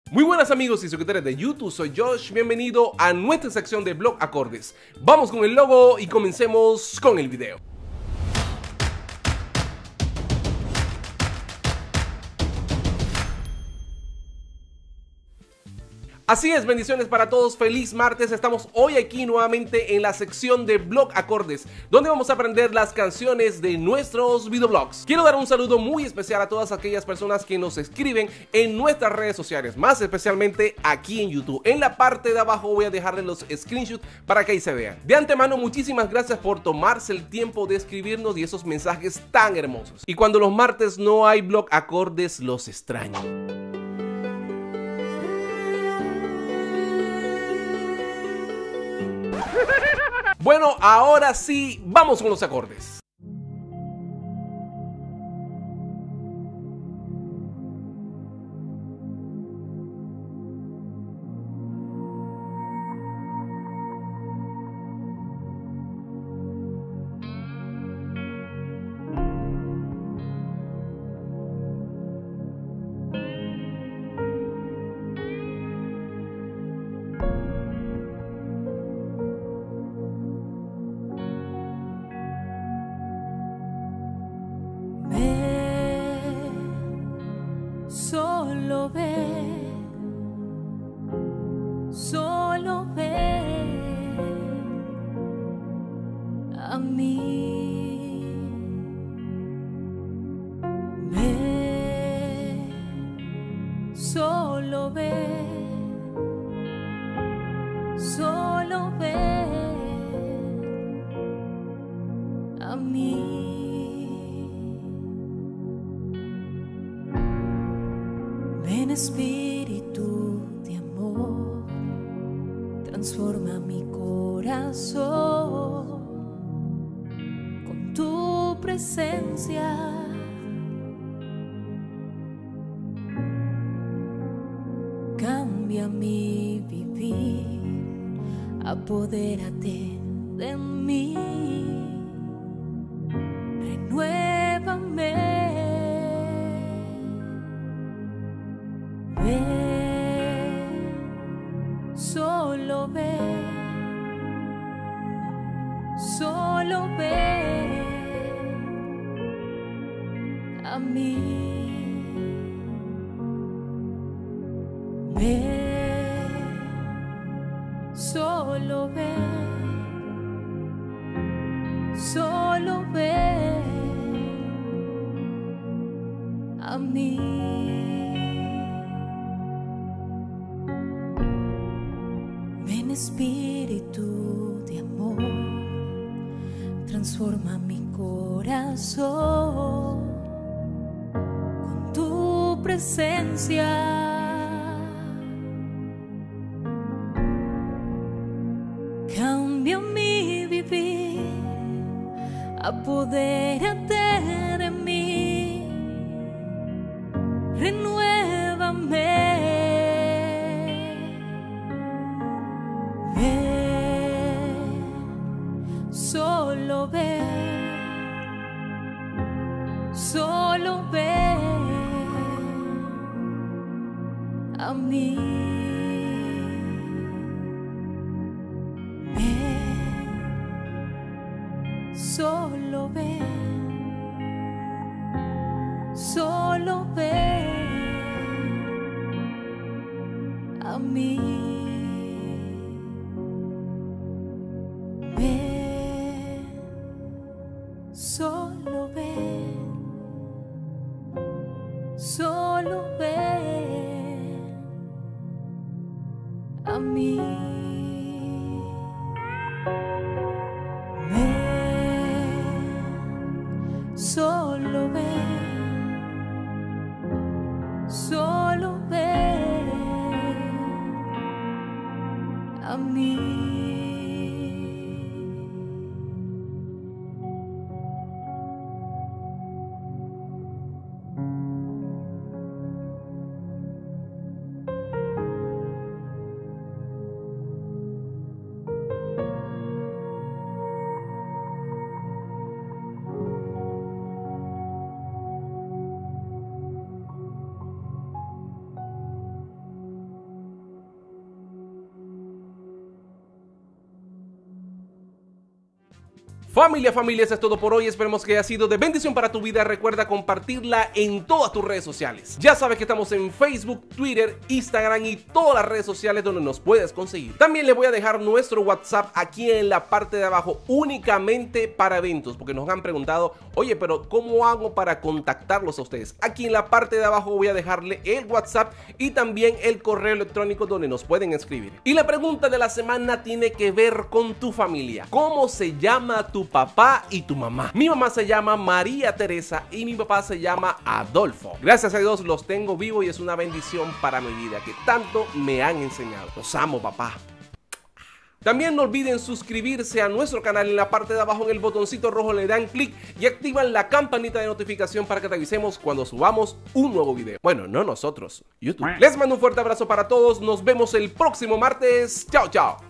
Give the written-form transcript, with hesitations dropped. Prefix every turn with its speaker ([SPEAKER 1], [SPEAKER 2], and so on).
[SPEAKER 1] Muy buenas amigos y suscriptores de YouTube, soy Josh, bienvenido a nuestra sección de Blog Acordes. Vamos con el logo y comencemos con el video. Así es, bendiciones para todos, feliz martes, estamos hoy aquí nuevamente en la sección de Blog Acordes, donde vamos a aprender las canciones de nuestros videoblogs. Quiero dar un saludo muy especial a todas aquellas personas que nos escriben en nuestras redes sociales, más especialmente aquí en YouTube. En la parte de abajo voy a dejarles los screenshots para que ahí se vean. De antemano, muchísimas gracias por tomarse el tiempo de escribirnos y esos mensajes tan hermosos. Y cuando los martes no hay Blog Acordes, los extraño. Bueno, ahora sí, vamos con los acordes.
[SPEAKER 2] Solo ve a mí, solo ve a mí. Ven Espíritu de amor, transforma mi corazón con tu presencia. Cambia mi vivir, apodérate de mí, renuévame. Solo ve a mí. Solo ve a mí. Ven Espíritu de amor, transforma mi corazón con tu presencia. Cambia mi vivir, apodérate de mí, renuévame. Solo ve a mí. Solo ve a mí. Solo ve a mí. Solo ve a mí.
[SPEAKER 1] Familia, eso es todo por hoy. Esperemos que haya sido de bendición para tu vida. Recuerda compartirla en todas tus redes sociales. Ya sabes que estamos en Facebook, Twitter, Instagram y todas las redes sociales donde nos puedes conseguir. También les voy a dejar nuestro WhatsApp aquí en la parte de abajo únicamente para eventos, porque nos han preguntado, oye, pero ¿cómo hago para contactarlos a ustedes? Aquí en la parte de abajo voy a dejarle el WhatsApp y también el correo electrónico donde nos pueden escribir. Y la pregunta de la semana tiene que ver con tu familia. ¿Cómo se llama tu papá y tu mamá? Mi mamá se llama María Teresa y mi papá se llama Adolfo. Gracias a Dios los tengo vivos y es una bendición para mi vida que tanto me han enseñado. Los amo, papá. También no olviden suscribirse a nuestro canal. En la parte de abajo en el botoncito rojo le dan clic y activan la campanita de notificación para que te avisemos cuando subamos un nuevo video. Bueno, no nosotros, YouTube. Les mando un fuerte abrazo para todos. Nos vemos el próximo martes. Chao, chao.